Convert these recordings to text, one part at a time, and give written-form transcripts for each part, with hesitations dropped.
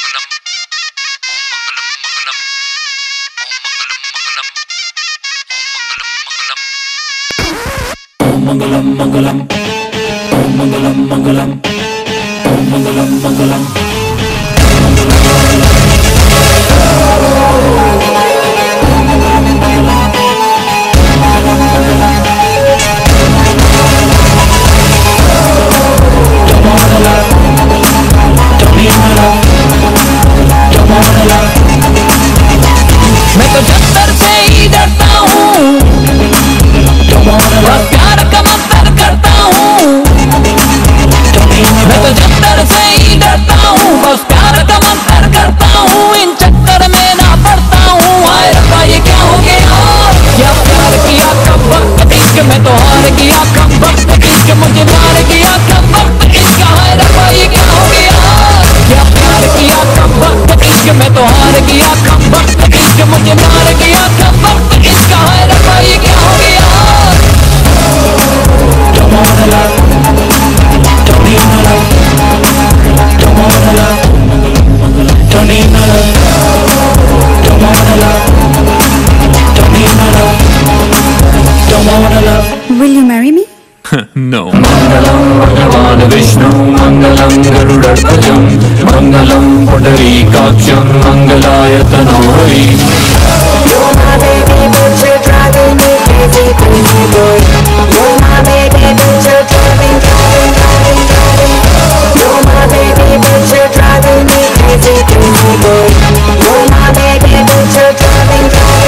Mangalam Mangalam Om Mangalam Mangalam Om Mangalam Mangalam मैं तो जत्तर से ही डरता हूँ, बस प्यार का मंतर करता हूँ। मैं तो जत्तर से ही डरता हूँ, बस प्यार का मंतर करता हूँ। इन चक्कर में ना पड़ता हूँ। हाय रब्बा ये क्या हो गया, क्या प्यार किया कब वक्त इश्क में तो हार गया, कब वक्त इश्क मुझे मार गया, कब वक्त इश्क। हाय रब्बा ये क्या हो गया, क्या प्यार किया कब वक्त इश्क में तो हार गया, कब वक्त इश्क मुझे मार गया, कब वक्त इश्क। हाय रब्बा ये क्या हो गया। Will you marry me? No. Mangalam Bhagavan Vishnu Mangalam Garudatvajam Mangalam Pundarikaksham Mangalayatano Hari. You're my baby, but you're driving me crazy, crazy boy. You're my baby, but you're driving. You're my baby, but you're driving me crazy, crazy boy. You're my baby, but you're driving.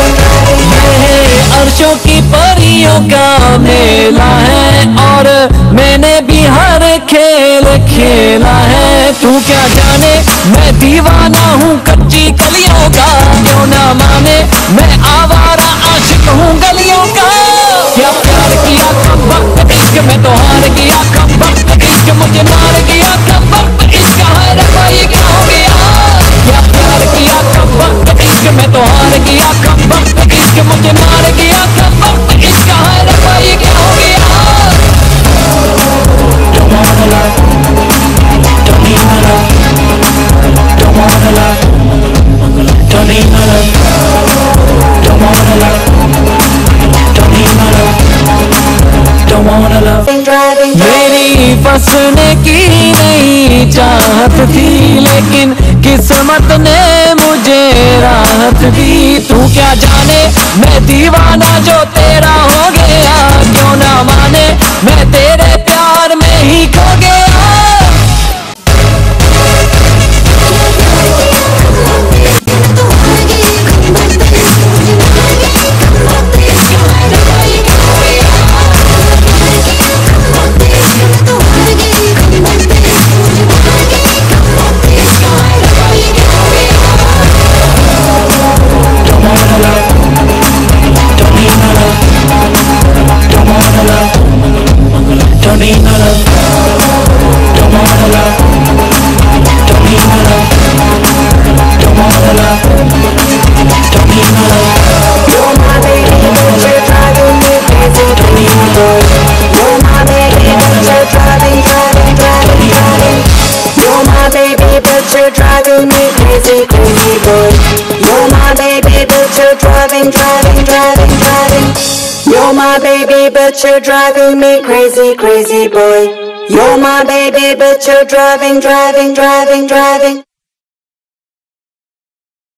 अर्शों की परियों का मेला है और मैंने भी हर खेल खेला है। तू क्या जाने मैं दीवाना हूँ कच्ची कलियों का, क्यों ना माने मैं आवारा आशिक हूँ गलियों का। क्या प्यार किया कब वक्त इश्क में तो हार गया, कब वक्त इश्क मुझे मार गया, कब वक्त इश्क। हाय रब्बा ये क्या हो गया, क्या प्यार किया कब वक्त इश्क में तो हार गया, कब वक्त इश्क मुझे मार गया, कब वक्त इश्क। हाय रब्बा ये क्या हो गया। मेरी फंसने की नहीं चाहत थी, लेकिन किस्मत ने मुझे राहत दी। तू क्या जाने मैं दीवाना जो तेरा हो गया, क्यों ना माने मैं तेरे प्यार में ही खो गया। You're driving me crazy, crazy boy. You're my baby, but you're driving. You're my baby, but you're driving me crazy, crazy boy. You're my baby, but you're driving.